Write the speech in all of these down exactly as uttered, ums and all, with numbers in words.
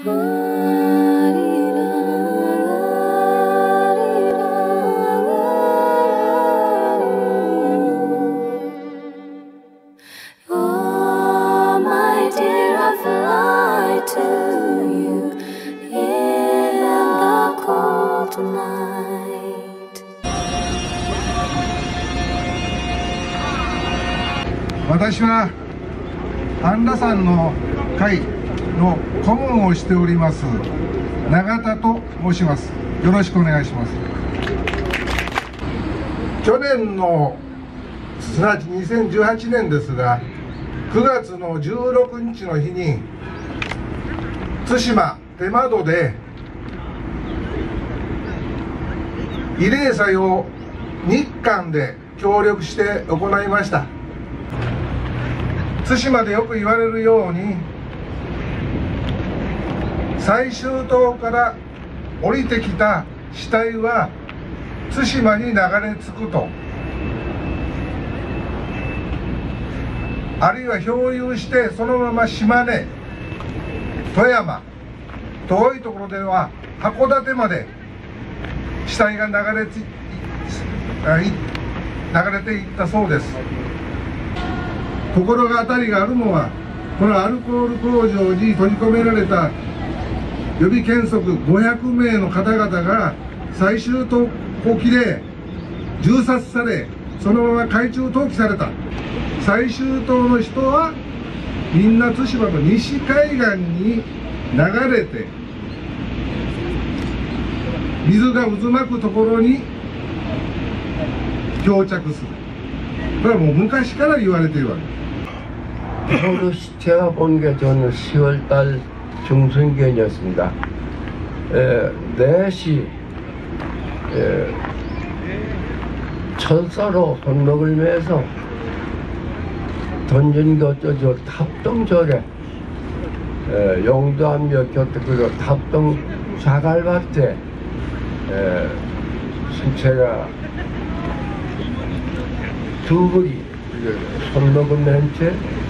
私は安良山の会の顧問をしております永田と申します。よろしくお願いします。去年のすなわちにせんじゅうはちねんですが、くがつのじゅうろくにちの日に対馬手間戸で慰霊祭を日韓で協力して行いました。対馬でよく言われるように、最終島から降りてきた死体は対馬に流れ着くと、あるいは漂流してそのまま島根、富山、遠いところでは函館まで死体が流れつい流れていったそうです。心当たりがあるのは、このアルコール工場に閉じ込められた予備検測ごひゃくめいの方々が最終島沖で銃殺され、そのまま海中投棄された。最終島の人はみんな対馬の西海岸に流れて、水が渦巻くところに漂着する。これはもう昔から言われているわけ。 서울 시체가 본 게 저는 시월 달 중순경이었습니다. 네 시 에, 철사로 손목을 매서 던진 게 어쩌죠. 탑동절에 에, 용도암역 곁에 그리고 탑동 자갈밭에 에, 신체가 두 벌이 손목을 맨 채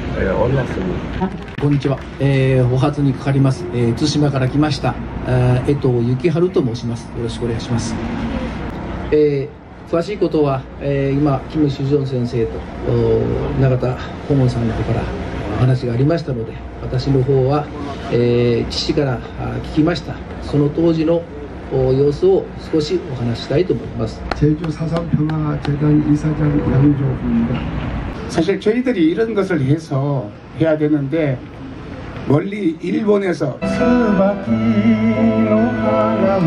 こんにちは、えー、お初にかかります、えー、対馬から来ました、えー、江藤幸春と申します。よろしくお願いします。えー、詳しいことは、えー、今キム・シジョン先生と永田顧問さんの方からお話がありましたので、私の方は、えー、父から聞きましたその当時の様子を少しお話ししたいと思います。 제주사상평화재단 이사장 양조구입니다. 사실 저희들이 이런 것을 해서 해야 되는데 멀리 일본에서 스바키노 하나모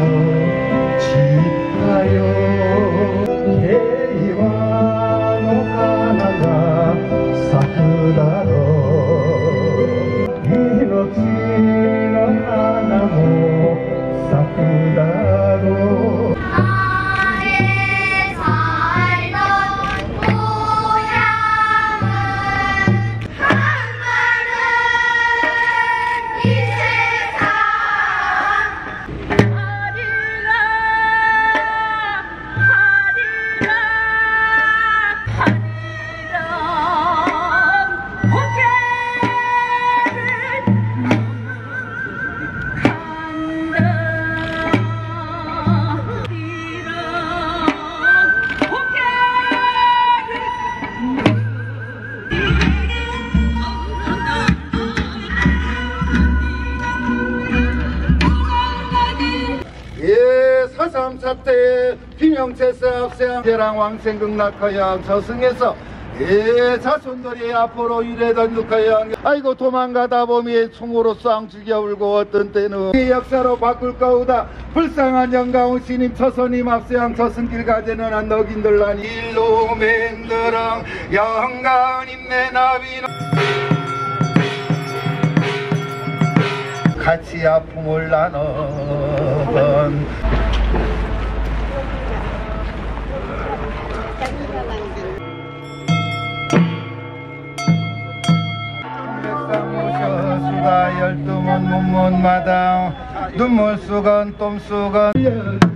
지타요 헤이와노 하나가 사쿠다로 이노치노 하나모 사쿠다로 사삼 사태에 김영채스 학생 대랑 왕생극 낙하양 저승에서 예 자손들이 앞으로 이래던 육하양 아이고 도망가다 보면 총으로 쌍 죽여 울고 어떤 때는 이 역사로 바꿀 거우다 불쌍한 영가운 신임 처선임 앞세양 저승길 가재는 한 넉인들란 일로 맨드랑 영가운임 내 나비는 같이 아픔을 나누던 열두 문 문문마당 눈물 수건 똠수건